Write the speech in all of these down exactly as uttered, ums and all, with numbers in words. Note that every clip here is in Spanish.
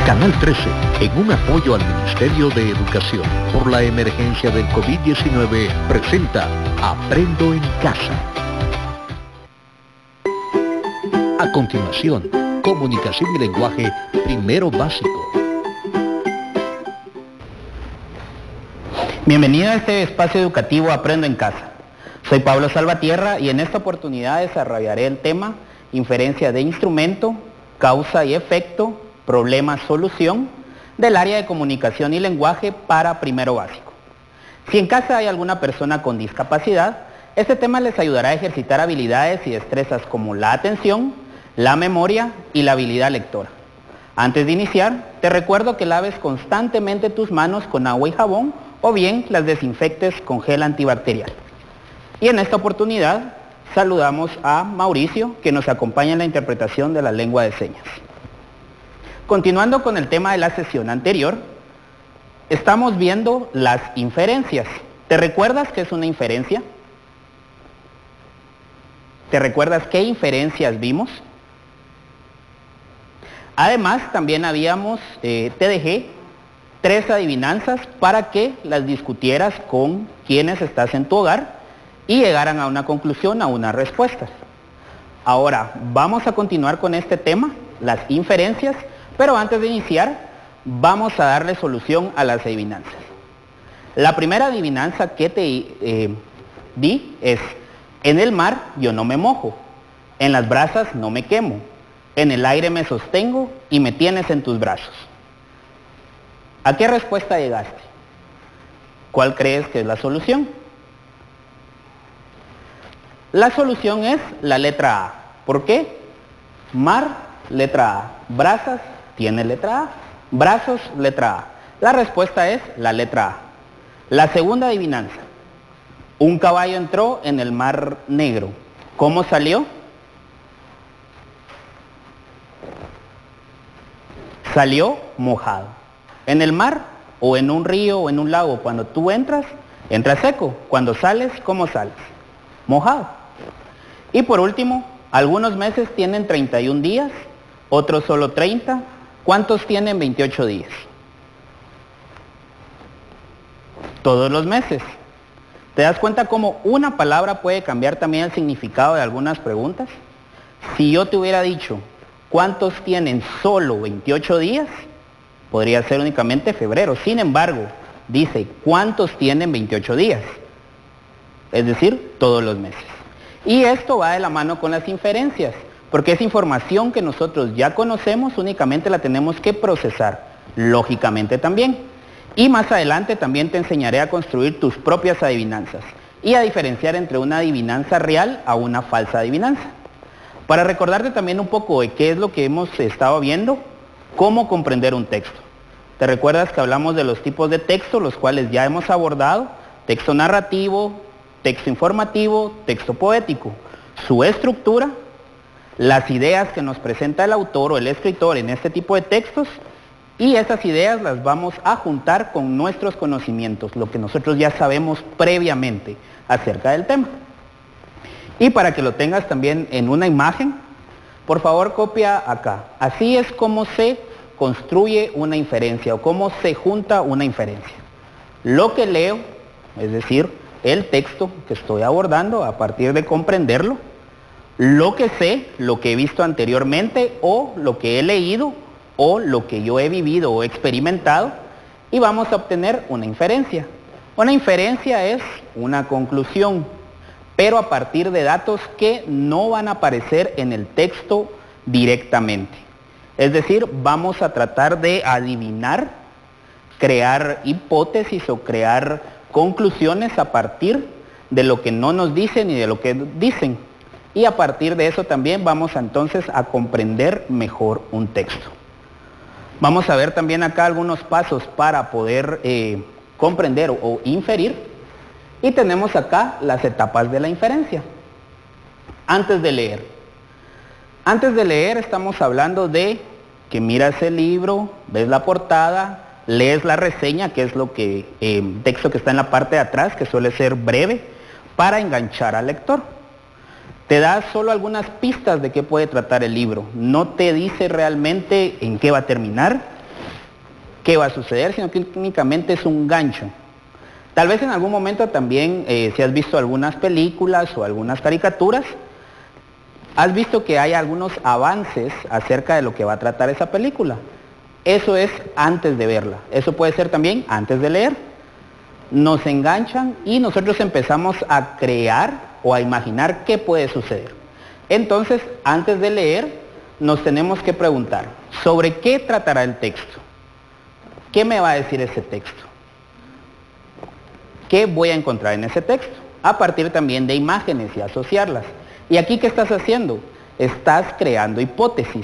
Canal trece, en un apoyo al Ministerio de Educación por la emergencia del COVID diecinueve, presenta Aprendo en Casa. A continuación, comunicación y lenguaje primero básico. Bienvenido a este espacio educativo Aprendo en Casa. Soy Pablo Salvatierra y en esta oportunidad desarrollaré el tema inferencia de instrumento, causa y efecto, problema-solución del área de comunicación y lenguaje para primero básico. Si en casa hay alguna persona con discapacidad, este tema les ayudará a ejercitar habilidades y destrezas como la atención, la memoria y la habilidad lectora. Antes de iniciar, te recuerdo que laves constantemente tus manos con agua y jabón o bien las desinfectes con gel antibacterial. Y en esta oportunidad saludamos a Mauricio, que nos acompaña en la interpretación de la lengua de señas. Continuando con el tema de la sesión anterior, estamos viendo las inferencias. ¿Te recuerdas qué es una inferencia? ¿Te recuerdas qué inferencias vimos? Además, también habíamos, eh, te dejé tres adivinanzas para que las discutieras con quienes estás en tu hogar y llegaran a una conclusión, a unas respuestas. Ahora, vamos a continuar con este tema, las inferencias, pero antes de iniciar, vamos a darle solución a las adivinanzas. La primera adivinanza que te eh, di es: en el mar yo no me mojo, en las brasas no me quemo, en el aire me sostengo y me tienes en tus brazos. ¿A qué respuesta llegaste? ¿Cuál crees que es la solución? La solución es la letra A. ¿Por qué? Mar, letra A. Brasas, tiene letra A. Brazos, letra A. La respuesta es la letra A. La segunda adivinanza. Un caballo entró en el mar negro. ¿Cómo salió? Salió mojado. En el mar o en un río o en un lago, cuando tú entras, entras seco. Cuando sales, ¿cómo sales? Mojado. Y por último, algunos meses tienen treinta y un días, otros solo treinta. ¿Cuántos tienen veintiocho días? Todos los meses. ¿Te das cuenta cómo una palabra puede cambiar también el significado de algunas preguntas? Si yo te hubiera dicho, ¿cuántos tienen solo veintiocho días? Podría ser únicamente febrero. Sin embargo, dice, ¿cuántos tienen veintiocho días? Es decir, todos los meses. Y esto va de la mano con las inferencias, porque es información que nosotros ya conocemos, únicamente la tenemos que procesar, lógicamente también. Y más adelante también te enseñaré a construir tus propias adivinanzas y a diferenciar entre una adivinanza real a una falsa adivinanza. Para recordarte también un poco de qué es lo que hemos estado viendo, cómo comprender un texto. ¿Te recuerdas que hablamos de los tipos de texto, los cuales ya hemos abordado? Texto narrativo, texto informativo, texto poético. Su estructura, las ideas que nos presenta el autor o el escritor en este tipo de textos, y esas ideas las vamos a juntar con nuestros conocimientos, lo que nosotros ya sabemos previamente acerca del tema. Y para que lo tengas también en una imagen, por favor copia acá. Así es como se construye una inferencia o cómo se junta una inferencia. Lo que leo, es decir, el texto que estoy abordando a partir de comprenderlo, lo que sé, lo que he visto anteriormente o lo que he leído o lo que yo he vivido o experimentado, y vamos a obtener una inferencia. Una inferencia es una conclusión, pero a partir de datos que no van a aparecer en el texto directamente. Es decir, vamos a tratar de adivinar, crear hipótesis o crear conclusiones a partir de lo que no nos dicen y de lo que dicen. Y a partir de eso también vamos entonces a comprender mejor un texto. Vamos a ver también acá algunos pasos para poder eh, comprender o, o inferir. Y tenemos acá las etapas de la inferencia. Antes de leer. Antes de leer estamos hablando de que miras el libro, ves la portada, lees la reseña, que es lo que eh, texto que está en la parte de atrás, que suele ser breve, para enganchar al lector. Te da solo algunas pistas de qué puede tratar el libro. No te dice realmente en qué va a terminar, qué va a suceder, sino que únicamente es un gancho. Tal vez en algún momento también, eh, si has visto algunas películas o algunas caricaturas, has visto que hay algunos avances acerca de lo que va a tratar esa película. Eso es antes de verla. Eso puede ser también antes de leer. Nos enganchan y nosotros empezamos a crear o a imaginar qué puede suceder. Entonces, antes de leer, nos tenemos que preguntar, ¿sobre qué tratará el texto? ¿Qué me va a decir ese texto? ¿Qué voy a encontrar en ese texto? A partir también de imágenes y asociarlas. ¿Y aquí qué estás haciendo? Estás creando hipótesis.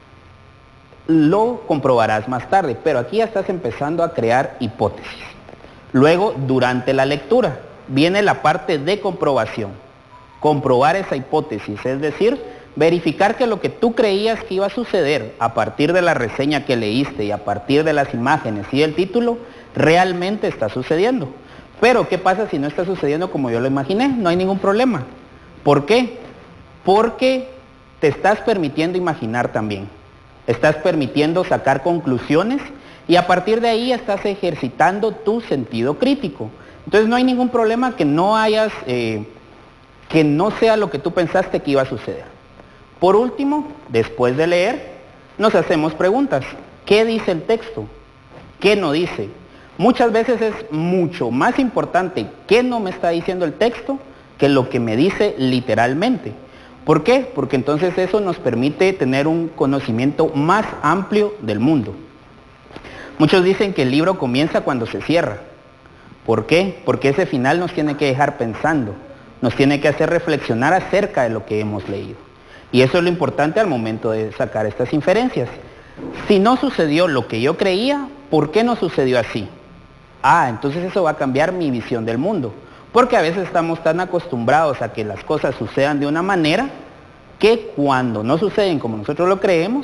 Lo comprobarás más tarde, pero aquí ya estás empezando a crear hipótesis. Luego, durante la lectura, viene la parte de comprobación. Comprobar esa hipótesis, es decir, verificar que lo que tú creías que iba a suceder a partir de la reseña que leíste y a partir de las imágenes y el título, realmente está sucediendo. Pero, ¿qué pasa si no está sucediendo como yo lo imaginé? No hay ningún problema. ¿Por qué? Porque te estás permitiendo imaginar también. Estás permitiendo sacar conclusiones y a partir de ahí estás ejercitando tu sentido crítico. Entonces no hay ningún problema que no hayas, eh, que no sea lo que tú pensaste que iba a suceder. Por último, después de leer, nos hacemos preguntas. ¿Qué dice el texto? ¿Qué no dice? Muchas veces es mucho más importante qué no me está diciendo el texto que lo que me dice literalmente. ¿Por qué? Porque entonces eso nos permite tener un conocimiento más amplio del mundo. Muchos dicen que el libro comienza cuando se cierra. ¿Por qué? Porque ese final nos tiene que dejar pensando, nos tiene que hacer reflexionar acerca de lo que hemos leído. Y eso es lo importante al momento de sacar estas inferencias. Si no sucedió lo que yo creía, ¿por qué no sucedió así? Ah, entonces eso va a cambiar mi visión del mundo. Porque a veces estamos tan acostumbrados a que las cosas sucedan de una manera que cuando no suceden como nosotros lo creemos,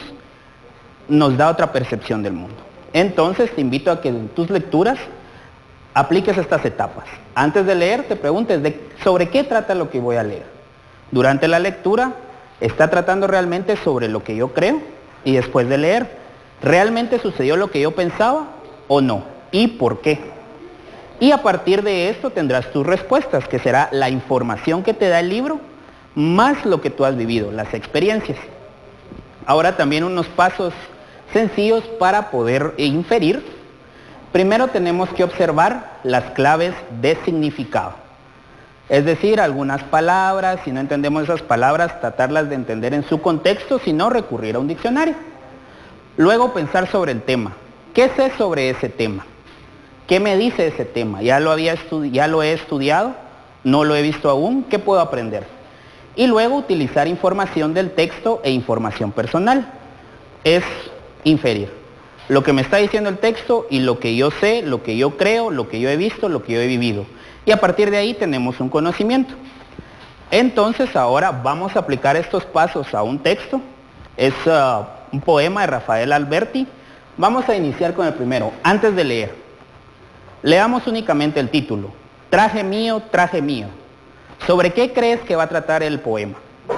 nos da otra percepción del mundo. Entonces te invito a que en tus lecturas apliques estas etapas. Antes de leer te preguntes de sobre qué trata lo que voy a leer. Durante la lectura, ¿está tratando realmente sobre lo que yo creo? Y después de leer, ¿realmente sucedió lo que yo pensaba o no? ¿Y por qué? Y a partir de esto tendrás tus respuestas, que será la información que te da el libro, más lo que tú has vivido, las experiencias. Ahora también unos pasos sencillos para poder inferir. Primero tenemos que observar las claves de significado. Es decir, algunas palabras, si no entendemos esas palabras, tratarlas de entender en su contexto, si no, recurrir a un diccionario. Luego pensar sobre el tema. ¿Qué sé sobre ese tema? ¿Qué me dice ese tema? ¿Ya lo, había ya lo he estudiado? ¿No lo he visto aún? ¿Qué puedo aprender? Y luego utilizar información del texto e información personal. Es inferir lo que me está diciendo el texto y lo que yo sé, lo que yo creo, lo que yo he visto, lo que yo he vivido. Y a partir de ahí tenemos un conocimiento. Entonces ahora vamos a aplicar estos pasos a un texto. Es uh, un poema de Rafael Alberti. Vamos a iniciar con el primero, antes de leer. Leamos únicamente el título. Traje mío, traje mío. ¿Sobre qué crees que va a tratar el poema?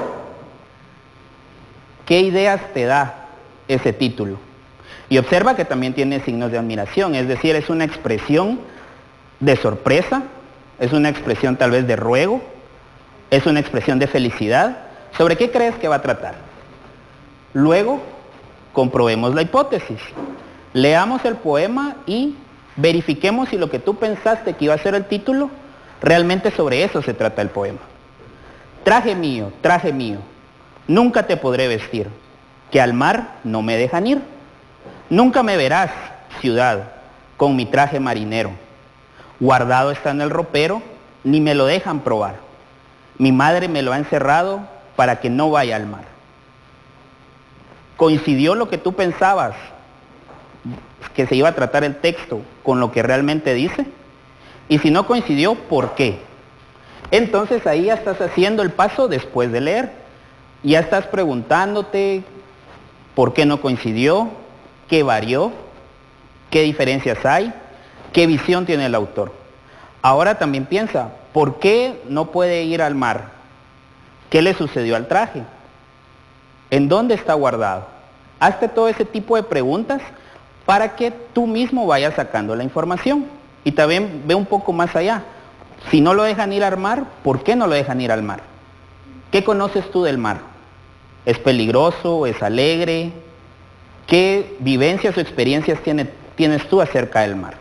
¿Qué ideas te da ese título? Y observa que también tiene signos de admiración, es decir, es una expresión de sorpresa, es una expresión tal vez de ruego, es una expresión de felicidad. ¿Sobre qué crees que va a tratar? Luego, comprobemos la hipótesis. Leamos el poema y verifiquemos si lo que tú pensaste que iba a ser el título, realmente sobre eso se trata el poema. Traje mío, traje mío, nunca te podré vestir, que al mar no me dejan ir. Nunca me verás, ciudad, con mi traje marinero. Guardado está en el ropero, ni me lo dejan probar. Mi madre me lo ha encerrado para que no vaya al mar. ¿Coincidió lo que tú pensabas que se iba a tratar el texto con lo que realmente dice? Y si no coincidió, ¿por qué? Entonces ahí ya estás haciendo el paso después de leer. Ya estás preguntándote por qué no coincidió, qué varió, qué diferencias hay, qué visión tiene el autor. Ahora también piensa, ¿por qué no puede ir al mar? ¿Qué le sucedió al traje? ¿En dónde está guardado? Hazte todo ese tipo de preguntas para que tú mismo vayas sacando la información. Y también ve un poco más allá. Si no lo dejan ir al mar, ¿por qué no lo dejan ir al mar? ¿Qué conoces tú del mar? ¿Es peligroso? ¿Es alegre? ¿Qué vivencias o experiencias tiene, tienes tú acerca del mar?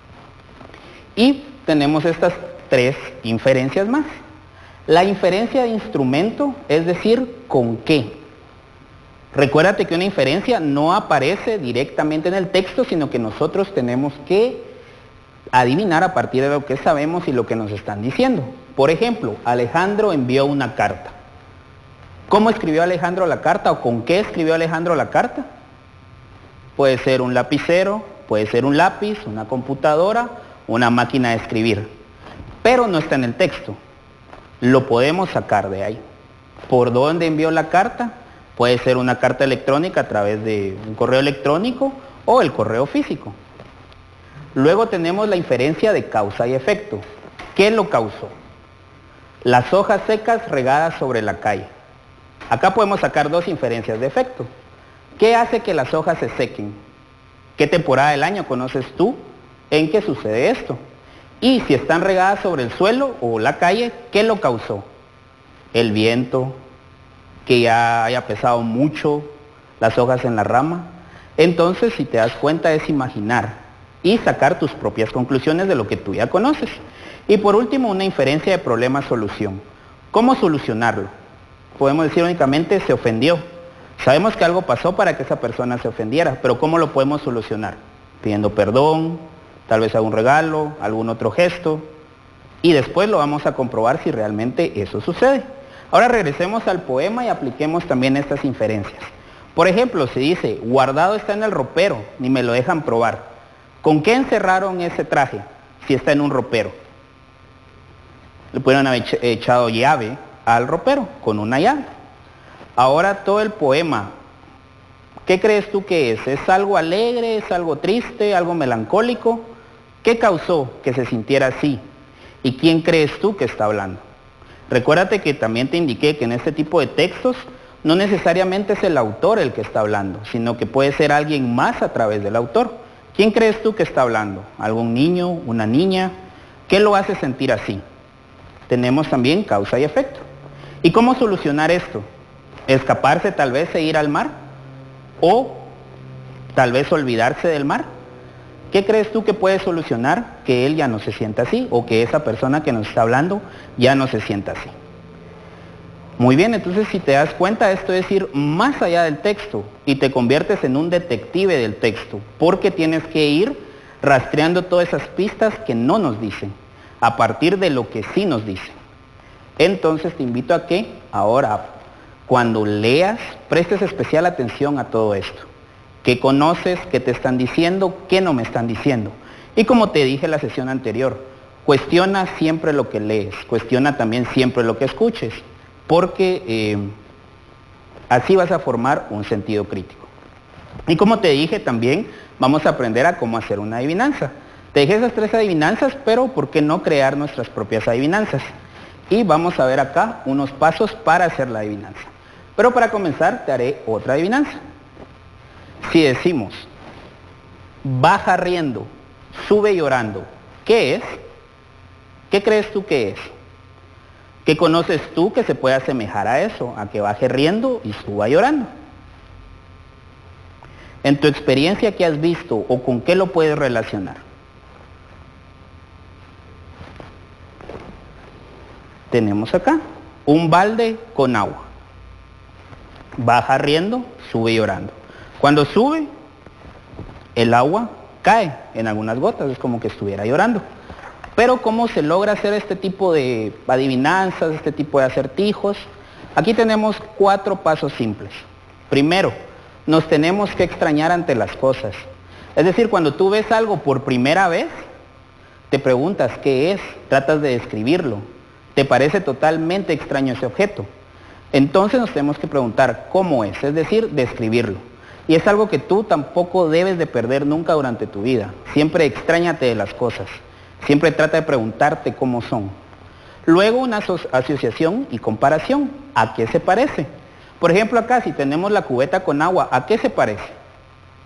Y tenemos estas tres inferencias más. La inferencia de instrumento, es decir, ¿con qué? Recuérdate que una inferencia no aparece directamente en el texto, sino que nosotros tenemos que adivinar a partir de lo que sabemos y lo que nos están diciendo. Por ejemplo, Alejandro envió una carta. ¿Cómo escribió Alejandro la carta o con qué escribió Alejandro la carta? Puede ser un lapicero, puede ser un lápiz, una computadora, una máquina de escribir. Pero no está en el texto. Lo podemos sacar de ahí. ¿Por dónde envió la carta? Puede ser una carta electrónica a través de un correo electrónico o el correo físico. Luego tenemos la inferencia de causa y efecto. ¿Qué lo causó? Las hojas secas regadas sobre la calle. Acá podemos sacar dos inferencias de efecto. ¿Qué hace que las hojas se sequen? ¿Qué temporada del año conoces tú en que sucede esto? Y si están regadas sobre el suelo o la calle, ¿qué lo causó? El viento, que ya haya pesado mucho las hojas en la rama. Entonces, si te das cuenta, es imaginar y sacar tus propias conclusiones de lo que tú ya conoces. Y por último, una inferencia de problema-solución. ¿Cómo solucionarlo? Podemos decir únicamente se ofendió. Sabemos que algo pasó para que esa persona se ofendiera, pero ¿cómo lo podemos solucionar? Pidiendo perdón, tal vez algún regalo, algún otro gesto, y después lo vamos a comprobar si realmente eso sucede. Ahora regresemos al poema y apliquemos también estas inferencias. Por ejemplo, si dice, guardado está en el ropero, ni me lo dejan probar. ¿Con qué encerraron ese traje si está en un ropero? Le pudieron haber echado llave al ropero, con una llave. Ahora todo el poema, ¿qué crees tú que es? ¿Es algo alegre? ¿Es algo triste? ¿Algo melancólico? ¿Qué causó que se sintiera así? ¿Y quién crees tú que está hablando? Recuérdate que también te indiqué que en este tipo de textos no necesariamente es el autor el que está hablando, sino que puede ser alguien más a través del autor. ¿Quién crees tú que está hablando? ¿Algún niño? ¿Una niña? ¿Qué lo hace sentir así? Tenemos también causa y efecto. ¿Y cómo solucionar esto? ¿Escaparse tal vez e ir al mar? ¿O tal vez olvidarse del mar? ¿Qué crees tú que puede solucionar que él ya no se sienta así o que esa persona que nos está hablando ya no se sienta así? Muy bien, entonces si te das cuenta, esto es ir más allá del texto y te conviertes en un detective del texto, porque tienes que ir rastreando todas esas pistas que no nos dicen, a partir de lo que sí nos dicen. Entonces te invito a que ahora, cuando leas, prestes especial atención a todo esto. ¿Qué conoces? ¿Qué te están diciendo? ¿Qué no me están diciendo? Y como te dije en la sesión anterior, cuestiona siempre lo que lees, cuestiona también siempre lo que escuches, porque eh, así vas a formar un sentido crítico. Y como te dije también, vamos a aprender a cómo hacer una adivinanza. Te dije esas tres adivinanzas, pero ¿por qué no crear nuestras propias adivinanzas? Y vamos a ver acá unos pasos para hacer la adivinanza. Pero para comenzar te haré otra adivinanza. Si decimos, baja riendo, sube llorando, ¿qué es? ¿Qué crees tú que es? ¿Qué conoces tú que se puede asemejar a eso? A que baje riendo y suba llorando. En tu experiencia, ¿qué has visto o con qué lo puedes relacionar? Tenemos acá un balde con agua. Baja riendo, sube llorando. Cuando sube, el agua cae en algunas gotas, es como que estuviera llorando. Pero ¿cómo se logra hacer este tipo de adivinanzas, este tipo de acertijos? Aquí tenemos cuatro pasos simples. Primero, nos tenemos que extrañar ante las cosas. Es decir, cuando tú ves algo por primera vez, te preguntas qué es, tratas de describirlo. Te parece totalmente extraño ese objeto. Entonces nos tenemos que preguntar cómo es, es decir, describirlo. Y es algo que tú tampoco debes de perder nunca durante tu vida. Siempre extrañate de las cosas. Siempre trata de preguntarte cómo son. Luego una aso- asociación y comparación. ¿A qué se parece? Por ejemplo acá, si tenemos la cubeta con agua, ¿a qué se parece?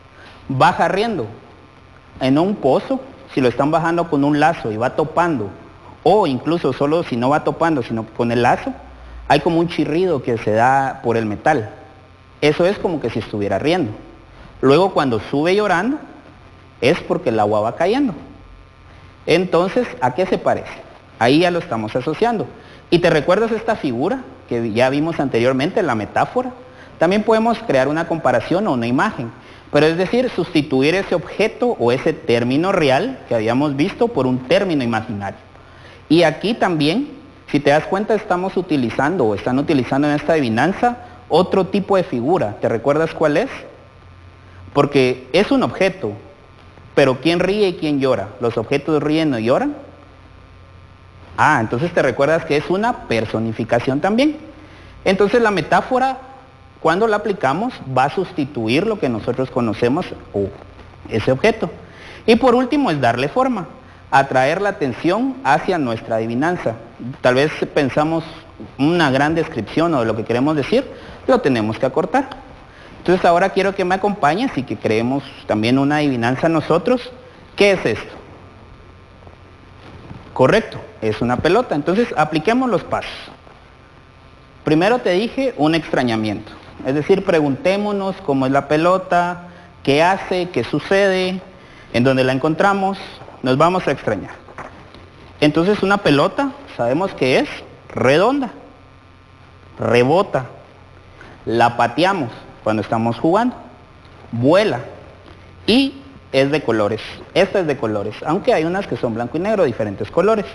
baja riendo. En un pozo, si lo están bajando con un lazo y va topando, o incluso solo si no va topando, sino con el lazo, hay como un chirrido que se da por el metal. Eso es como que si estuviera riendo. Luego cuando sube llorando, es porque el agua va cayendo. Entonces, ¿a qué se parece? Ahí ya lo estamos asociando. ¿Y te recuerdas esta figura que ya vimos anteriormente, la metáfora? También podemos crear una comparación o una imagen, pero es decir, sustituir ese objeto o ese término real que habíamos visto por un término imaginario. Y aquí también, si te das cuenta, estamos utilizando o están utilizando en esta adivinanza otro tipo de figura. ¿Te recuerdas cuál es? Porque es un objeto, pero ¿quién ríe y quién llora? ¿Los objetos ríen o lloran? Ah, entonces te recuerdas que es una personificación también. Entonces la metáfora, cuando la aplicamos, va a sustituir lo que nosotros conocemos o ese objeto. Y por último es darle forma, atraer la atención hacia nuestra adivinanza. Tal vez pensamos una gran descripción o de lo que queremos decir, lo tenemos que acortar. Entonces ahora quiero que me acompañes y que creemos también una adivinanza nosotros. ¿Qué es esto? Correcto, es una pelota. Entonces apliquemos los pasos. Primero te dije un extrañamiento. Es decir, preguntémonos cómo es la pelota, qué hace, qué sucede, en dónde la encontramos, nos vamos a extrañar. Entonces una pelota, sabemos que es redonda, rebota, la pateamos cuando estamos jugando, vuela y es de colores. Esta es de colores, aunque hay unas que son blanco y negro, diferentes colores.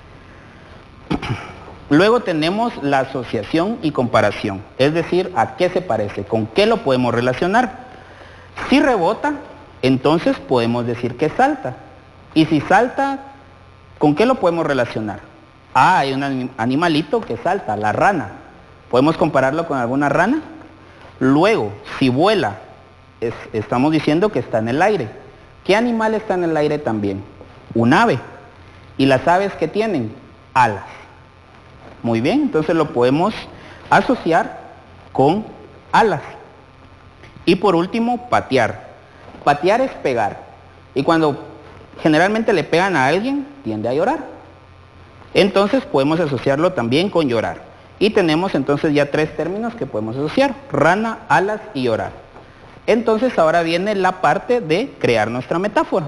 Luego tenemos la asociación y comparación, es decir, ¿a qué se parece? ¿Con qué lo podemos relacionar? Si rebota, entonces podemos decir que salta. Y si salta, ¿con qué lo podemos relacionar? Ah, hay un animalito que salta, la rana. ¿Podemos compararlo con alguna rana? Luego, si vuela, es, estamos diciendo que está en el aire. ¿Qué animal está en el aire también? Un ave. ¿Y las aves qué tienen? Alas. Muy bien, entonces lo podemos asociar con alas. Y por último, patear. Patear es pegar. Y cuando generalmente le pegan a alguien, tiende a llorar. Entonces podemos asociarlo también con llorar. Y tenemos entonces ya tres términos que podemos asociar: rana, alas y llorar. Entonces ahora viene la parte de crear nuestra metáfora.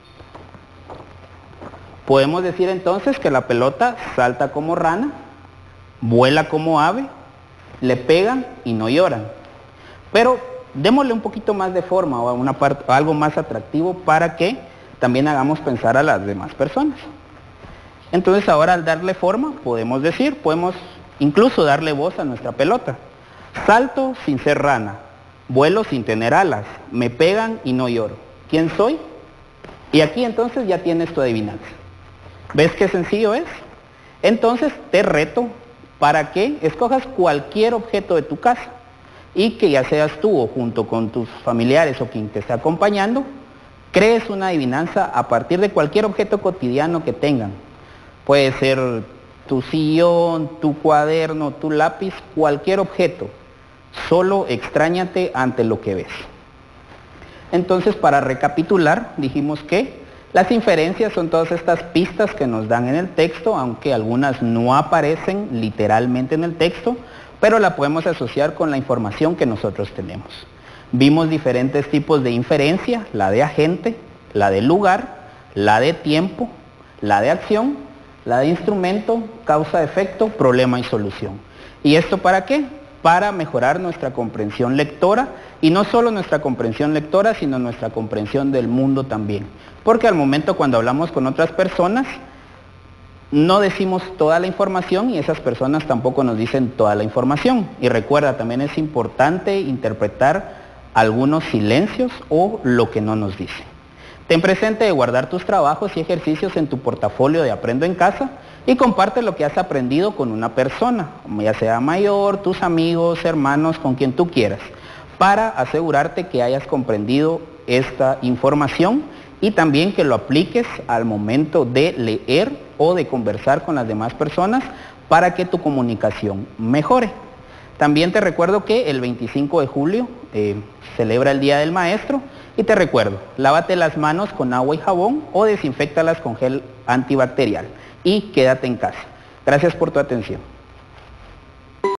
Podemos decir entonces que la pelota salta como rana, vuela como ave, le pegan y no lloran. Pero démosle un poquito más de forma o una parte, algo más atractivo para que también hagamos pensar a las demás personas. Entonces ahora al darle forma podemos decir, podemos incluso darle voz a nuestra pelota. Salto sin ser rana, vuelo sin tener alas, me pegan y no lloro. ¿Quién soy? Y aquí entonces ya tienes tu adivinanza. ¿Ves qué sencillo es? Entonces te reto para que escojas cualquier objeto de tu casa y que ya seas tú o junto con tus familiares o quien te esté acompañando, crees una adivinanza a partir de cualquier objeto cotidiano que tengan. Puede ser tu sillón, tu cuaderno, tu lápiz, cualquier objeto. Solo extráñate ante lo que ves. Entonces, para recapitular, dijimos que las inferencias son todas estas pistas que nos dan en el texto, aunque algunas no aparecen literalmente en el texto, pero la podemos asociar con la información que nosotros tenemos. Vimos diferentes tipos de inferencia, la de agente, la de lugar, la de tiempo, la de acción, la de instrumento, causa-efecto, problema y solución. ¿Y esto para qué? Para mejorar nuestra comprensión lectora, y no solo nuestra comprensión lectora, sino nuestra comprensión del mundo también. Porque al momento cuando hablamos con otras personas, no decimos toda la información y esas personas tampoco nos dicen toda la información. Y recuerda, también es importante interpretar algunos silencios o lo que no nos dicen. Ten presente de guardar tus trabajos y ejercicios en tu portafolio de Aprendo en Casa y comparte lo que has aprendido con una persona, ya sea mayor, tus amigos, hermanos, con quien tú quieras, para asegurarte que hayas comprendido esta información y también que lo apliques al momento de leer o de conversar con las demás personas para que tu comunicación mejore. También te recuerdo que el veinticinco de julio eh, celebra el Día del Maestro y te recuerdo, lávate las manos con agua y jabón o desinféctalas con gel antibacterial y quédate en casa. Gracias por tu atención.